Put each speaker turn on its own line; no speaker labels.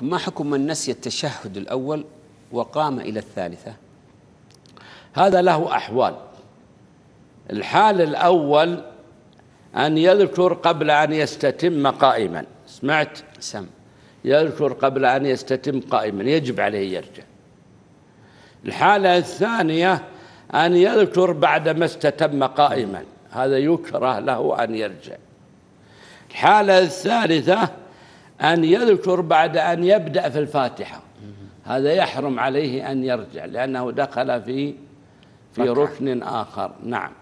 ما حكم من نسي التشهد الأول وقام إلى الثالثة؟
هذا له أحوال. الحال الأول أن يذكر قبل أن يستتم قائما. سمعت؟
سم.
يذكر قبل أن يستتم قائما، يجب عليه يرجع. الحالة الثانية أن يذكر بعدما استتم قائما، هذا يكره له أن يرجع. الحالة الثالثة أن يذكر بعد أن يبدأ في الفاتحة، هذا يحرم عليه أن يرجع لأنه دخل في ركن آخر. نعم.